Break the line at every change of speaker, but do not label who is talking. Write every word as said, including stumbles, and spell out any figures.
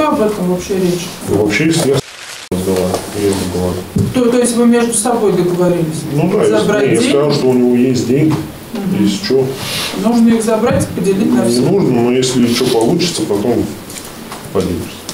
шла об этом вообще речь?
Ну, вообще, если я разговаривал, я разговаривал.
То, то есть вы между собой договорились?
Ну да,
забрать
если, я сказал, что у него есть деньги, угу. Если что.
Нужно их забрать и поделить на все.
Не нужно, но если что получится, потом поделишься.